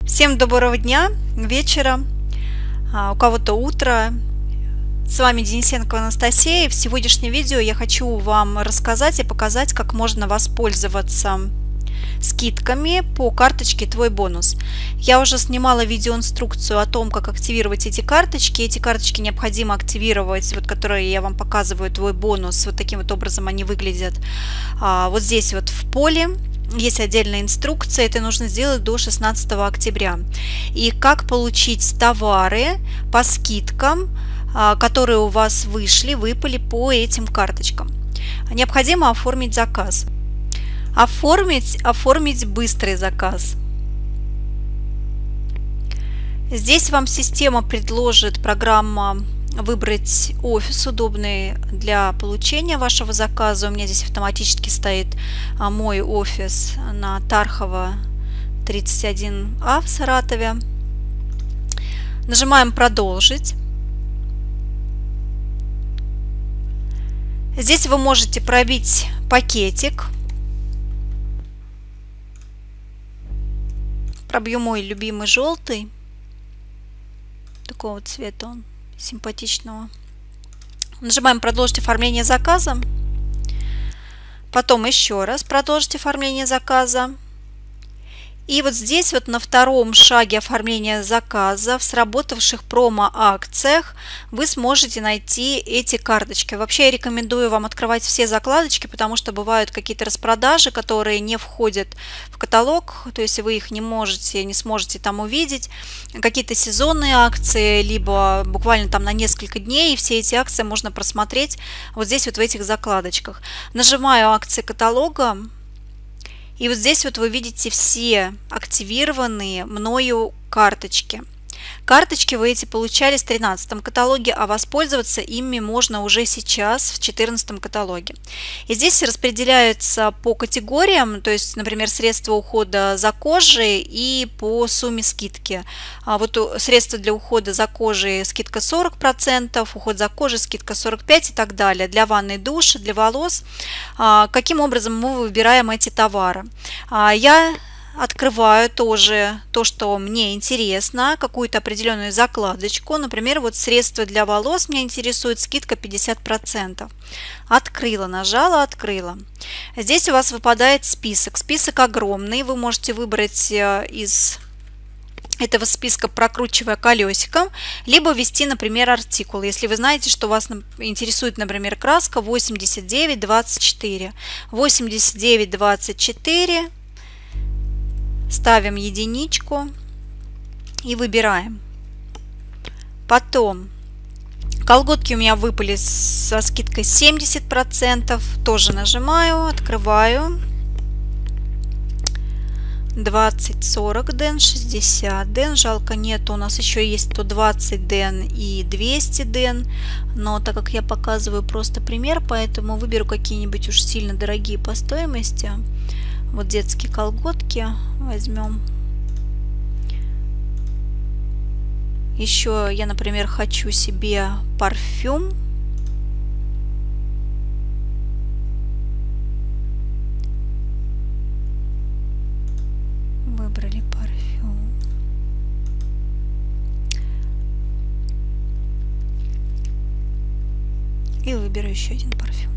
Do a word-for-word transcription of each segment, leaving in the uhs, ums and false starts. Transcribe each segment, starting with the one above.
Всем доброго дня, вечера, а, у кого-то утро. С вами Денисенко Анастасия. В сегодняшнем видео я хочу вам рассказать и показать, как можно воспользоваться скидками по карточке «Твой бонус». Я уже снимала видеоинструкцию о том, как активировать эти карточки. Эти карточки необходимо активировать, вот которые я вам показываю, «Твой бонус». Вот таким вот образом они выглядят. А, вот здесь вот в поле есть отдельная инструкция, это нужно сделать до шестнадцатого октября. И как получить товары по скидкам, которые у вас вышли, выпали по этим карточкам. Необходимо оформить заказ. Оформить, оформить быстрый заказ. Здесь вам система предложит, программа, выбрать офис удобный для получения вашего заказа. У меня здесь автоматически стоит мой офис на Тархова тридцать один А в Саратове. Нажимаем «Продолжить». Здесь вы можете пробить пакетик. Пробью мой любимый желтый. Такого цвета он, симпатичного. Нажимаем «Продолжить оформление заказа». Потом еще раз «Продолжить оформление заказа». И вот здесь вот на втором шаге оформления заказа в сработавших промо-акциях вы сможете найти эти карточки. Вообще я рекомендую вам открывать все закладочки, потому что бывают какие-то распродажи, которые не входят в каталог, то есть вы их не можете, не сможете там увидеть. Какие-то сезонные акции, либо буквально там на несколько дней, и все эти акции можно просмотреть вот здесь вот в этих закладочках. Нажимаю «Акции каталога». И вот здесь вот вы видите все активированные мною карточки. Карточки вы эти получали в тринадцатом каталоге, а воспользоваться ими можно уже сейчас в четырнадцатом каталоге. И здесь распределяются по категориям, то есть, например, средства ухода за кожей и по сумме скидки. А вот средства для ухода за кожей скидка сорок процентов, уход за кожей скидка сорок пять процентов и так далее. Для ванной, душа, для волос. А каким образом мы выбираем эти товары? А я открываю тоже то, что мне интересно, какую-то определенную закладочку. Например, вот средства для волос меня интересует, скидка пятьдесят процентов. Открыла, нажала, открыла. Здесь у вас выпадает список. Список огромный. Вы можете выбрать из этого списка, прокручивая колесиком, либо ввести, например, артикул. Если вы знаете, что вас интересует, например, краска восемьдесят девять двадцать четыре. восемьдесят девять двадцать четыре. Ставим единичку и выбираем. Потом колготки у меня выпали со скидкой семьдесят процентов. Тоже нажимаю, открываю. двадцать сорок ден, шестьдесят ден. Жалко, нет, у нас еще есть сто двадцать ден и двести ден. Но так как я показываю просто пример, поэтому выберу какие-нибудь уж сильно дорогие по стоимости. Вот детские колготки возьмем. Еще я, например, хочу себе парфюм. Выбрали парфюм. И выберу еще один парфюм.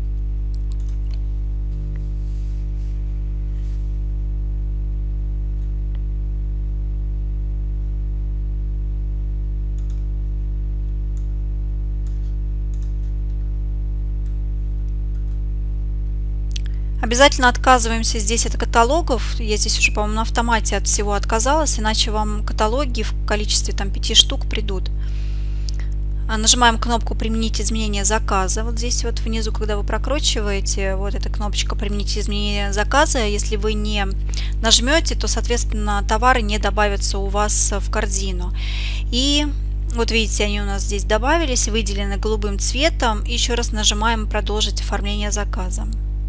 Обязательно отказываемся здесь от каталогов. Я здесь уже, по-моему, на автомате от всего отказалась, иначе вам каталоги в количестве там пяти штук придут. Нажимаем кнопку «Применить изменение заказа». Вот здесь вот внизу, когда вы прокручиваете, вот эта кнопочка «Применить изменение заказа». Если вы не нажмете, то, соответственно, товары не добавятся у вас в корзину. И вот видите, они у нас здесь добавились, выделены голубым цветом. И еще раз нажимаем «Продолжить оформление заказа».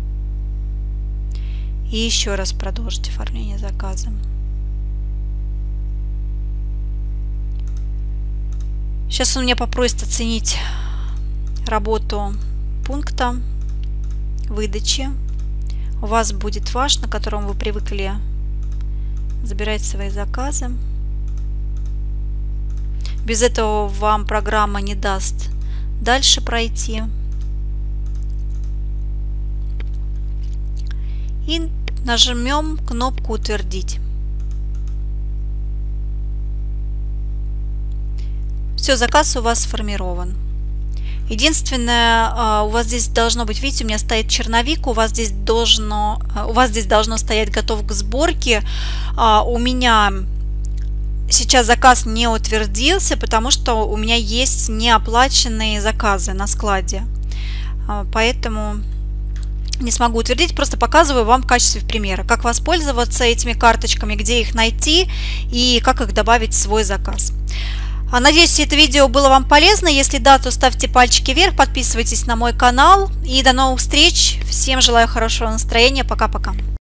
И еще раз продолжить оформление заказа. Сейчас он меня попросит оценить работу пункта выдачи. У вас будет ваш, на котором вы привыкли Забирайте свои заказы. Без этого вам программа не даст дальше пройти. И нажмем кнопку «Утвердить». Все, заказ у вас сформирован. Единственное, у вас здесь должно быть, видите, у меня стоит черновик, у вас здесь должно, у вас здесь должно стоять «Готов к сборке». У меня сейчас заказ не утвердился, потому что у меня есть неоплаченные заказы на складе. Поэтому не смогу утвердить, просто показываю вам в качестве примера, как воспользоваться этими карточками, где их найти и как их добавить в свой заказ. Надеюсь, это видео было вам полезно. Если да, то ставьте пальчики вверх, подписывайтесь на мой канал. И до новых встреч. Всем желаю хорошего настроения. Пока-пока.